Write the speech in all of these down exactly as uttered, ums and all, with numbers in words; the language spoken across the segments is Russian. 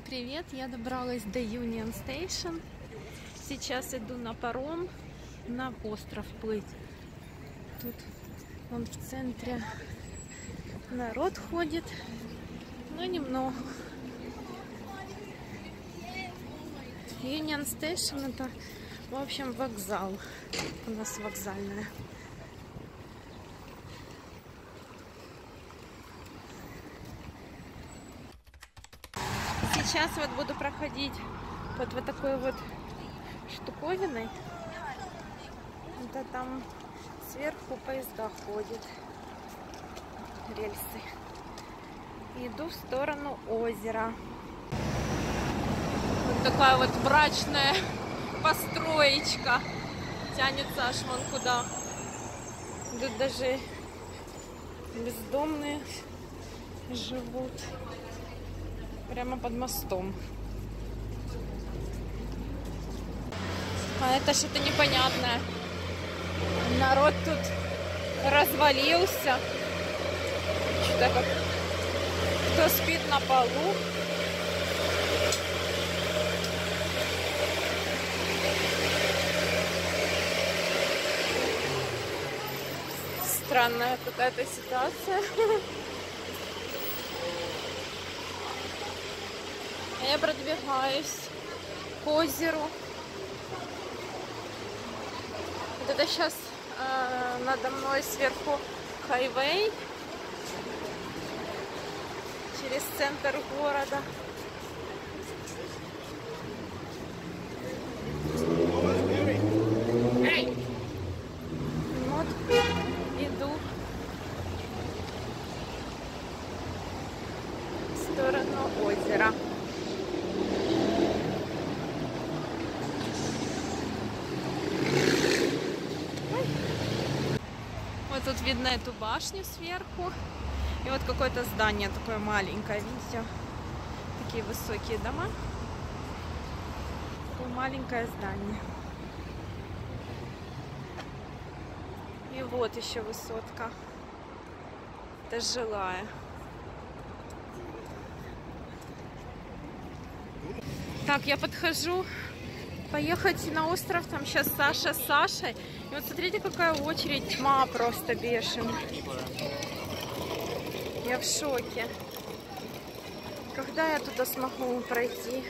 привет! Я добралась до Union Station. Сейчас иду на паром на остров плыть. Тут вон в центре народ ходит, но немного. Union Station — это, в общем, вокзал. У нас вокзальная. Сейчас вот буду проходить под вот такой вот штуковиной. Это там сверху поезда ходят, рельсы. Иду в сторону озера. Вот такая вот мрачная построечка. Тянется аж вон куда. Тут даже бездомные живут. Прямо под мостом. А это что-то непонятное. Народ тут развалился. Что-то как кто спит на полу. Странная какая-то ситуация. Я продвигаюсь к озеру. Вот это сейчас э, надо мной сверху хайвей через центр города. Вот иду в сторону озера. Вот тут видно эту башню сверху. И вот какое-то здание такое маленькое. Видите? Такие высокие дома. Такое маленькое здание. И вот еще высотка. Это жилая. Так, я подхожу поехать на остров. Там сейчас Саша с Сашей. И вот смотрите, какая очередь, тьма просто бешеная. Я в шоке. Когда я туда смогу пройти?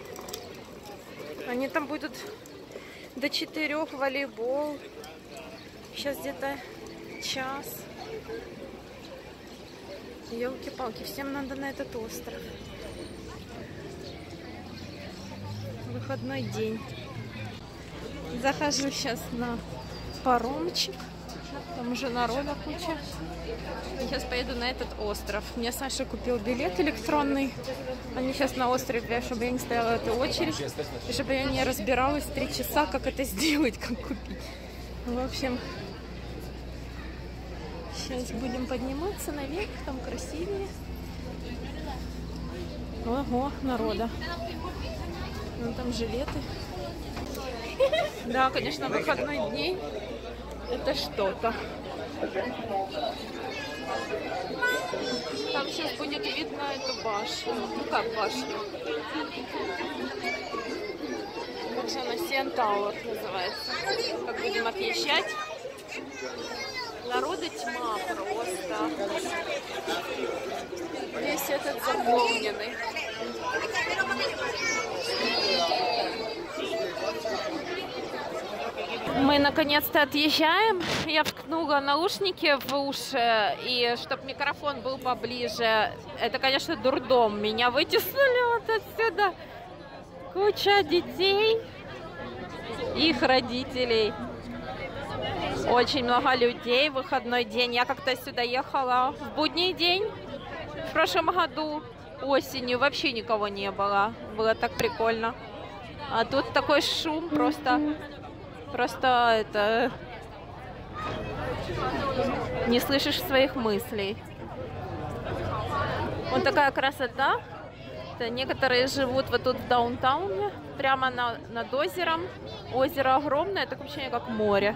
Они там будут до четырех волейбол. Сейчас где-то час. Елки-палки, всем надо на этот остров. Выходной день. Захожу сейчас на паромчик. Там уже народа куча. Сейчас поеду на этот остров. Мне Саша купил билет электронный. Они сейчас на острове, чтобы я не стояла в этой очередь. И чтобы я не разбиралась три часа, как это сделать, как купить. В общем, сейчас будем подниматься наверх. Там красивее. Ого, народа. Ну, там жилеты. Да, конечно, выходной день это что-то. Там сейчас будет видно эту башню. Ну как башню? Как же она? Сиэн Тауэр называется. Как будем отъезжать. Народа тьма просто. Весь этот заполненный. Мы наконец-то отъезжаем. Я вткнула наушники в уши, и чтобы микрофон был поближе. Это, конечно, дурдом. Меня вытеснили вот отсюда. Куча детей, их родителей. Очень много людей. Выходной день. Я как-то сюда ехала в будний день. В прошлом году осенью вообще никого не было. Было так прикольно. А тут такой шум просто... Просто это... Не слышишь своих мыслей. Вот такая красота. Это некоторые живут вот тут в даунтауне, прямо на, над озером. Озеро огромное, такое ощущение, как море.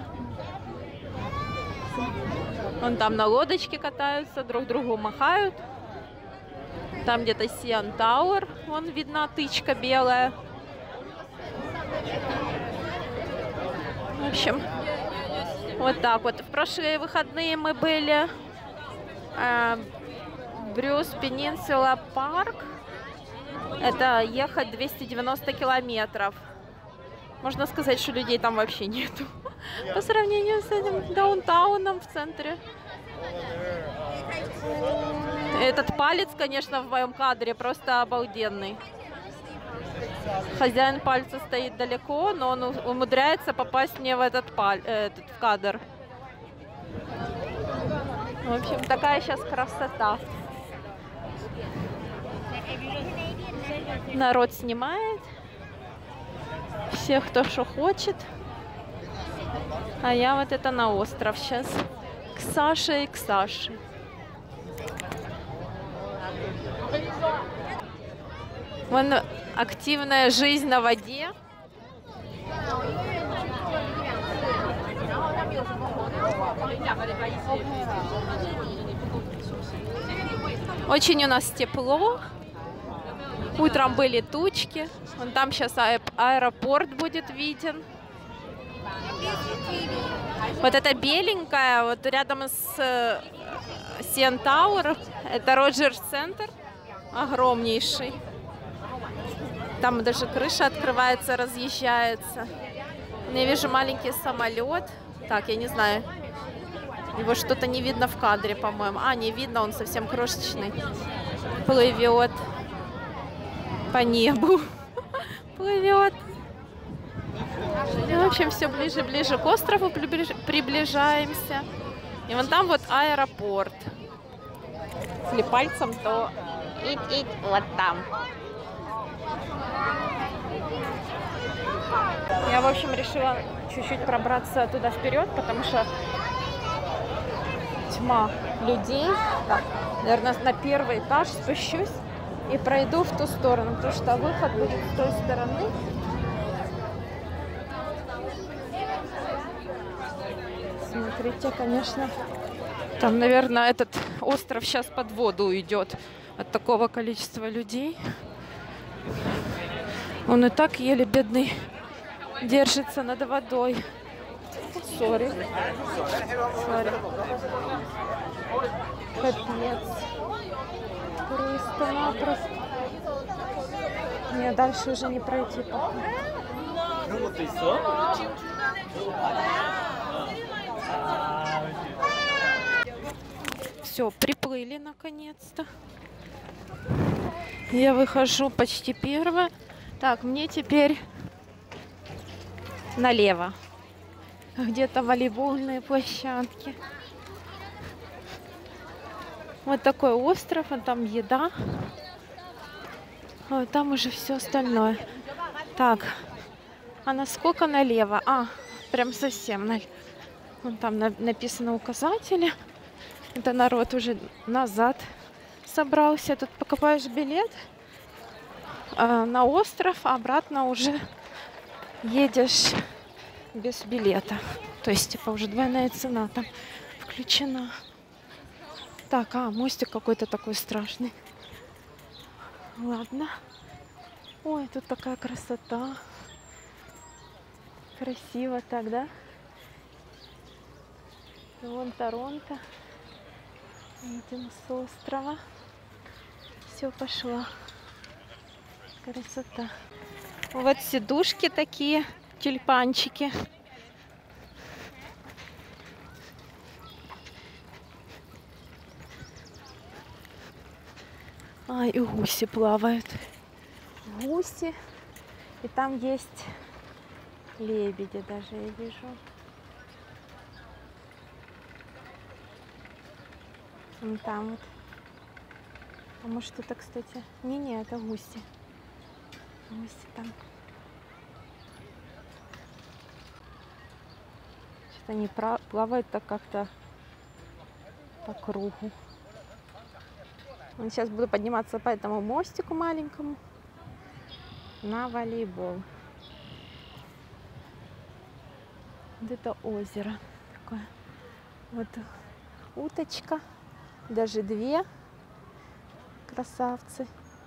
Вон там на лодочке катаются, друг другу махают. Там где-то Сиан Тауэр, вон видна тычка белая. В общем, вот так вот. В прошлые выходные мы были э, Брюс Пенинсула Парк. Это ехать двести девяносто километров. Можно сказать, что людей там вообще нету. По сравнению с этим даунтауном в центре. Этот палец, конечно, в моем кадре просто обалденный. Хозяин пальца стоит далеко, но он умудряется попасть мне в этот, паль... этот в кадр. В общем, такая сейчас красота. Народ снимает. Всех, кто что хочет. А я вот это на остров сейчас. К Саше и к Саше. Вон активная жизнь на воде. Очень у нас тепло. Утром были тучки. Вон там сейчас аэропорт будет виден. Вот эта беленькая, вот рядом с Сиан Тауэр, это Роджерс Центр, огромнейший. Там даже крыша открывается, разъезжается. Я вижу маленький самолет. Так, я не знаю. Его что-то не видно в кадре, по-моему. А, не видно, он совсем крошечный. Плывет по небу. Плывет. В общем, все ближе-ближе к острову приближаемся. И вон там вот аэропорт. Если пальцем, то ить-ить вот там. Я, в общем, решила чуть-чуть пробраться туда вперед, потому что тьма людей. Так, наверное, на первый этаж спущусь и пройду в ту сторону, потому что выход будет с той стороны. Смотрите, конечно, там, наверное, этот остров сейчас под воду уйдет от такого количества людей. Он и так еле бедный держится над водой. Сори. Сори. Капец. Просто-напросто. Мне дальше уже не пройти. Все, приплыли наконец-то. Я выхожу почти первая. Так, мне теперь налево. Где-то волейбольные площадки. Вот такой остров, а там еда. А там уже все остальное. Так, а насколько налево? А, прям совсем налево. Вон там написано указатели. Это народ уже назад собрался. Тут покупаешь билет э, на остров, а обратно уже едешь без билета. То есть, типа, уже двойная цена там включена. Так, а, мостик какой-то такой страшный. Ладно. Ой, тут такая красота. Красиво так, да? И вон Торонто. Видим с острова. Все, пошла. Красота. Вот сидушки такие, тюльпанчики. А, и гуси плавают. Гуси. И там есть лебеди даже, я вижу. Вон там вот. А может это, кстати... Не-не, это гуси. Гуси там. Что-то они плавают так как-то по кругу. Сейчас буду подниматься по этому мостику маленькому на волейбол. Вот это озеро такое. Вот уточка. Даже две. Красавцы.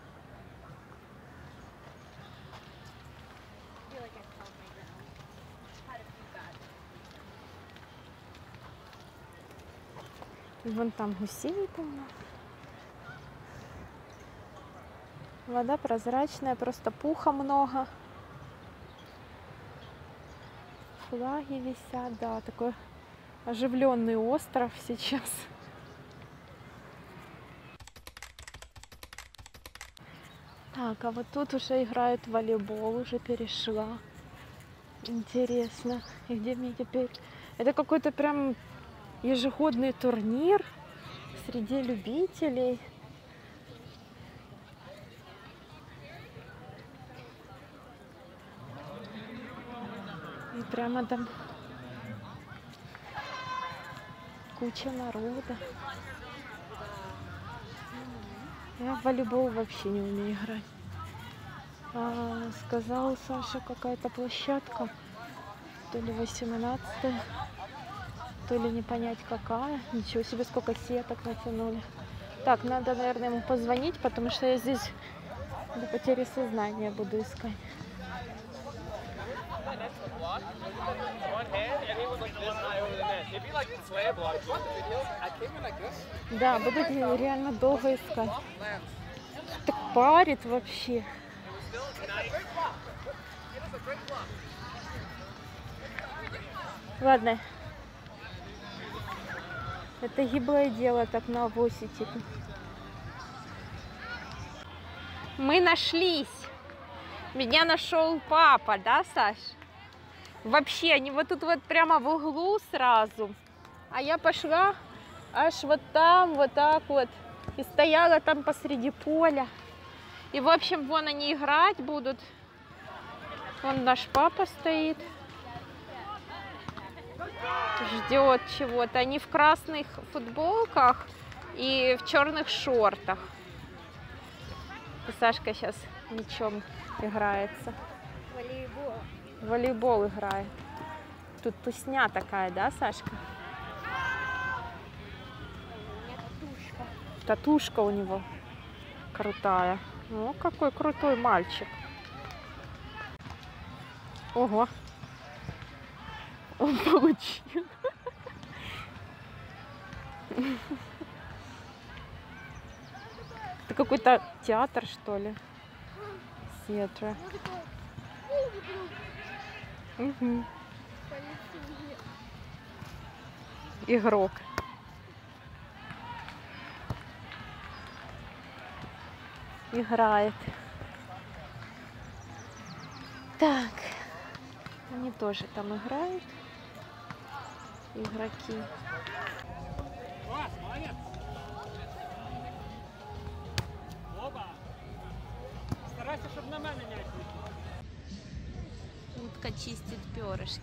И вон там гусей полно. Вода прозрачная, просто пуха много. Флаги висят, да, такой оживленный остров сейчас. Так, а вот тут уже играют в волейбол, уже перешла. Интересно, и где мне теперь? Это какой-то прям ежегодный турнир среди любителей. И прямо там куча народа. Я в волейбол вообще не умею играть. А, сказал Саша, какая-то площадка, то ли восемнадцатая, то ли не понять какая. Ничего себе, сколько сеток натянули. Так, надо, наверное, ему позвонить, потому что я здесь до потери сознания буду искать. Да, буду реально долго искать. Так парит вообще. Ладно. Это гиблое дело так на авосе типа. Мы нашлись. Меня нашел папа, да, Саш? Вообще, они вот тут вот прямо в углу сразу. А я пошла аж вот там, вот так вот. И стояла там посреди поля. И, в общем, вон они играть будут. Вон наш папа стоит. Ждет чего-то. Они в красных футболках и в черных шортах. И Сашка сейчас мячом играется. Волейбол. Волейбол играет. Тут тусня такая, да, Сашка? У меня татушка. Татушка у него крутая. Ну, какой крутой мальчик. Ого. Он получил. Это какой-то театр, что ли? Театр. Угу. Игрок. Играет. Так. Они тоже там играют. Игроки. Старайся, щоб на мене не летіли. Утка чистит перышки.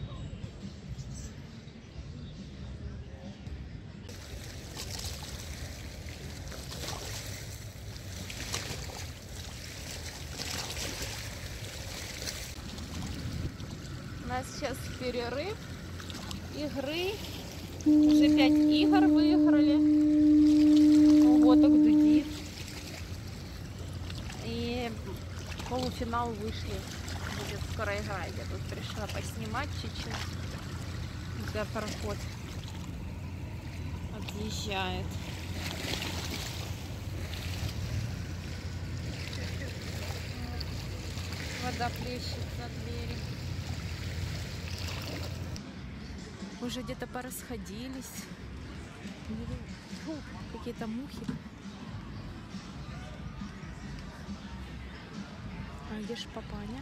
У нас сейчас перерыв игры. Уже пять игр выиграли. Вот так дудит. И в полуфинал вышли. Будет скоро играть. Я тут пришла поснимать чуть-чуть. За пароход отъезжает. Вода плещет на двери. Уже где-то порасходились. Какие-то мухи. А где ж папаня?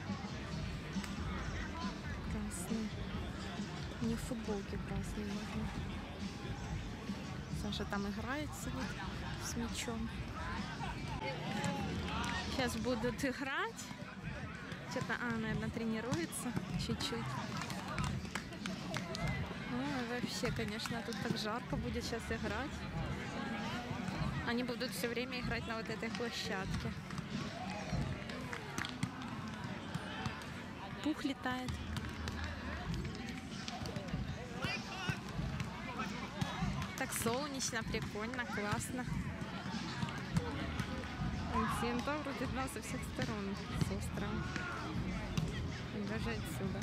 Красный. Не в футболке красный можно. Саша там играет, сидит с мячом. Сейчас будут играть. Что-то, а, наверное, тренируется чуть-чуть. Ну, вообще, конечно, тут так жарко будет сейчас играть. Они будут все время играть на вот этой площадке. Пух летает. Так солнечно, прикольно, классно. Центавр видна со всех сторон с острова. И даже отсюда.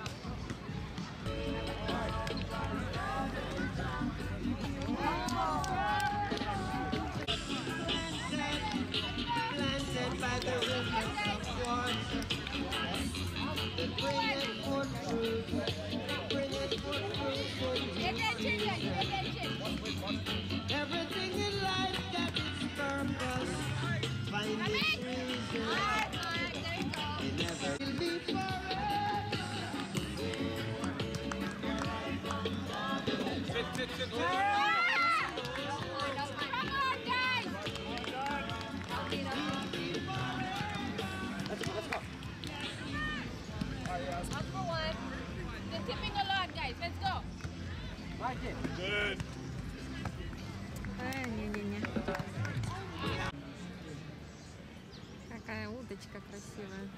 Everything in life got its purpose. Find its reason. It never will be forever. Good. А, не-не-не. Какая удочка красивая.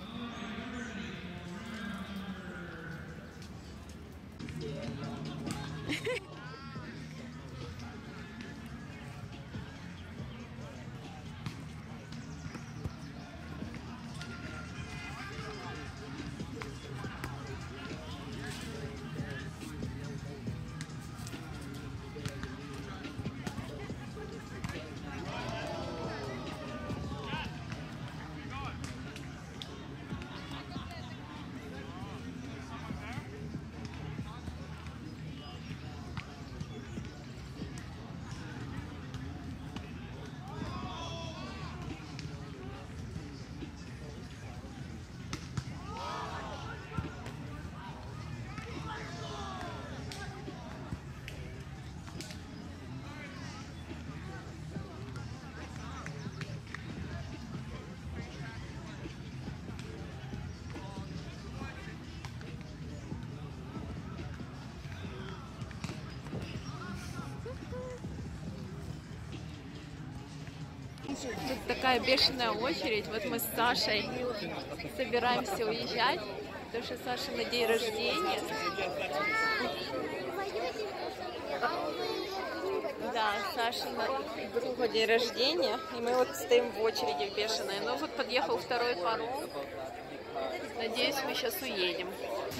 Тут такая бешеная очередь. Вот мы с Сашей собираемся уезжать, потому что Саша на день рождения. Да, Саша на друга день рождения, и мы вот стоим в очереди бешеной. Ну вот подъехал второй паром. Надеюсь, мы сейчас уедем.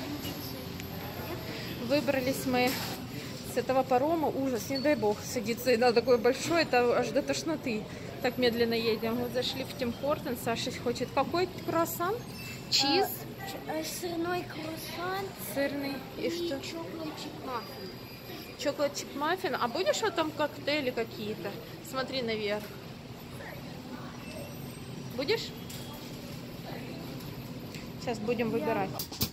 Выбрались мы с этого парома. Ужас, не дай бог садиться. И да, такой большой, это аж до тошноты. Так медленно едем. Вот зашли в Тим Хортон. Саша хочет какой круассан? Чиз? А, сырной круассан. Сырный. И, И что? чоколад чип-маффин. Чоколад чип-маффин. А будешь вот там коктейли какие-то? Смотри наверх. Будешь? Сейчас будем выбирать.